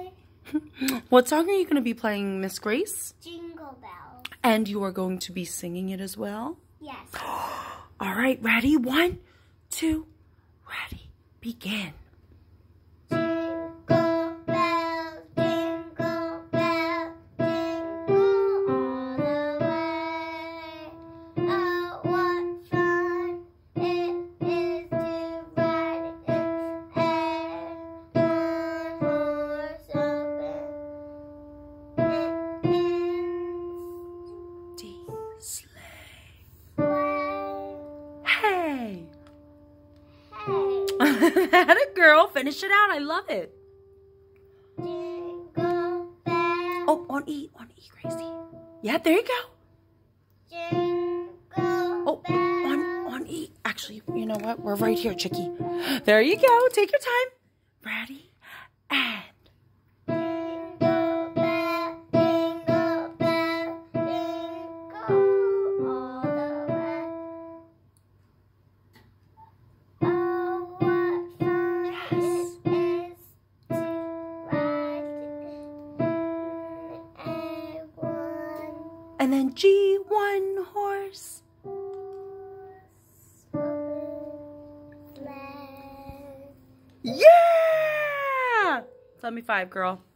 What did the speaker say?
What song are you going to be playing, Miss Grace? Jingle Bells. And you are going to be singing it as well? Yes. All right, ready? 1, 2, ready, begin. Jingle bells, jingle bells, jingle all the way. Oh, what fun it is to ride in a one-horse open D-sleigh. sleigh. Hey. Hey. Had a girl. Finish it out. I love it. Jingle bells. Oh, on E, Gracie. Yeah, there you go. Jingle Oh, bells. on E. Actually, you know what? We're right here, Chicky. There you go. Take your time. Ready? And. Jingle bell, jingle bell, jingle all the way. Oh, what fun it is to ride in a one-horse And then G, one horse. open sleigh. Yeah! Tell me 5, girl.